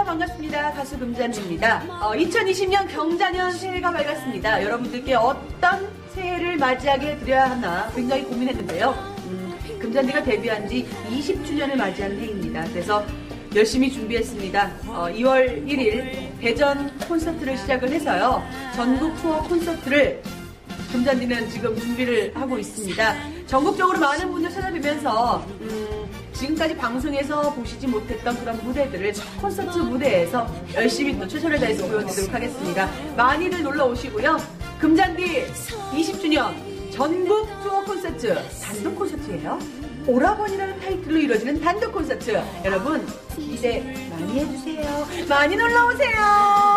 반갑습니다. 가수 금잔디입니다. 2020년 경자년 새해가 밝았습니다. 여러분들께 어떤 새해를 맞이하게 드려야 하나 굉장히 고민했는데요. 금잔디가 데뷔한 지 20주년을 맞이한 해입니다. 그래서 열심히 준비했습니다. 2월 1일 대전 콘서트를 시작을 해서요. 전국 투어 콘서트를 금잔디는 지금 준비를 하고 있습니다. 전국적으로 많은 분들 찾아뵈면서 지금까지 방송에서 보시지 못했던 그런 무대들을 콘서트 무대에서 열심히 또 최선을 다해서 보여드리도록 하겠습니다. 많이들 놀러 오시고요. 금잔디 20주년 전국 투어 콘서트 단독 콘서트예요. 오라버니라는 타이틀로 이루어지는 단독 콘서트 여러분 기대 많이 해주세요. 많이 놀러 오세요.